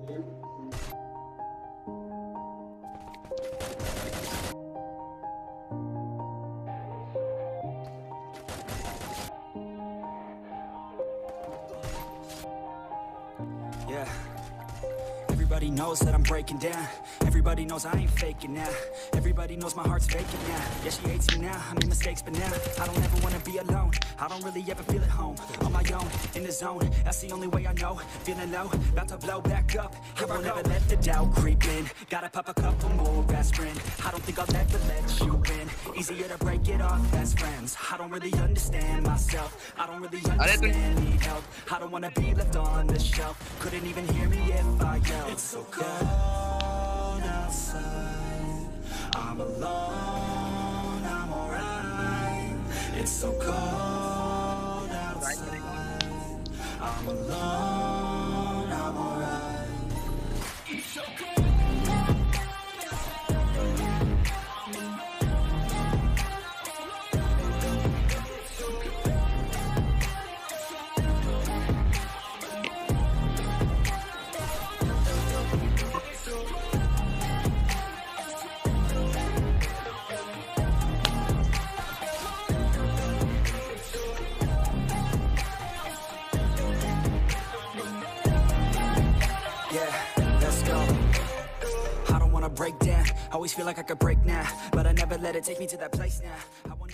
Yeah. Everybody knows that I'm breaking down. Everybody knows I ain't faking now. Everybody knows my heart's faking now. Yeah, she hates me now, I made mistakes, but now I don't ever wanna be alone. I don't really ever feel at home. On my own, in the zone, that's the only way I know. Feeling low, about to blow back up. I won't ever let the doubt creep in. Gotta pop a couple more aspirin. I don't think I'll ever let you in. Easier to break it off best friends. I don't really understand myself. I don't really understand, need help. I don't wanna be left on the shelf. Couldn't even hear me if I yelled. It's so cold outside, I'm alone, I'm alright. It's so cold outside, I'm alone, I'm alright. It's so cold. Break down, always feel like I could break now, but I never let it take me to that place now.